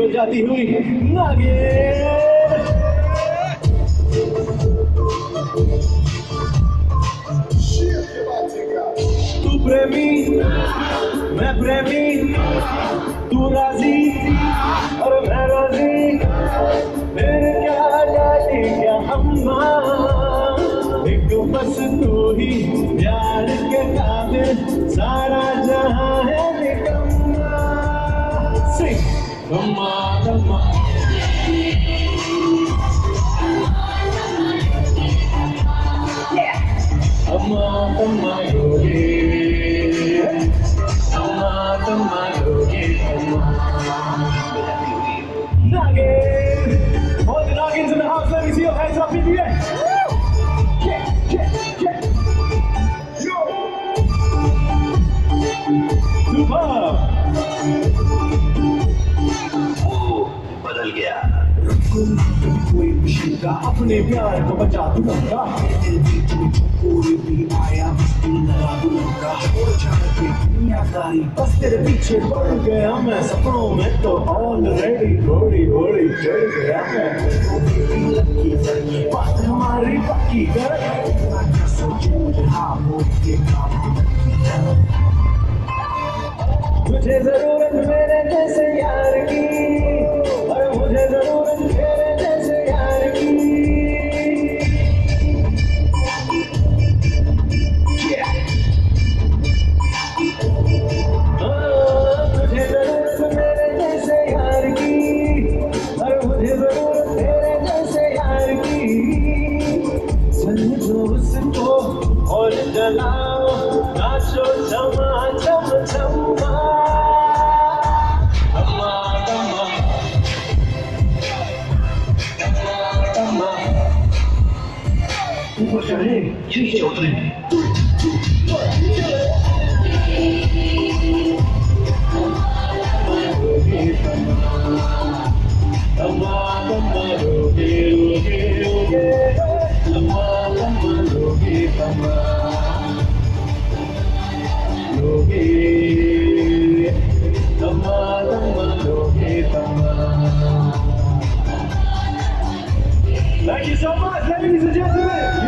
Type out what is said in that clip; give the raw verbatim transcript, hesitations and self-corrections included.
बजाती हुई नागिन। तू प्रेमी मैं प्रेमी, तू राजी और मैं राजी, फिर क्या जाती क्या अम्मा, एक बस तू ही प्यार के काबिल, सारा जहां है निकम्मा। सिंह अम्मा अम्मा अम्मा अम्मा योगी, अम्मा अम्मा योगी अम्मा। Naggin! All the Naggins in the house, let me see your hands up in the air. Yeah, yeah, yeah. Yo! Superb! वो बदल गया। कोई मुश्किल का अपने प्यार को बचा दूंगा, कोई भी आया लगा दूंगा, दुनियादारी बस तेरे पीछे पड़ गया मैं, सपनों में तो ऑलरेडी घोड़ी घोड़ी चढ़ गया मैं। बात हमारी पक्की कर, तुझे जरूरत मेरे जैसे यार की, और मुझे जरूरत तेरे जैसे यार की। Yeah. हाँ, तुझे जरूरत मेरे जैसे यार की, और मुझे जरूरत तेरे जैसे यार की। समझो उसको और जलाओ, नाचो चमा चम चमा। ऊपर चढ़े नीचे उतरे, अम्मा अम्मा रोगे रोगे रोगे, अम्मा अम्मा रोगे अम्मा रोगे, अम्मा अम्मा रोगे अम्मा। Thank you so much, ladies and gentlemen.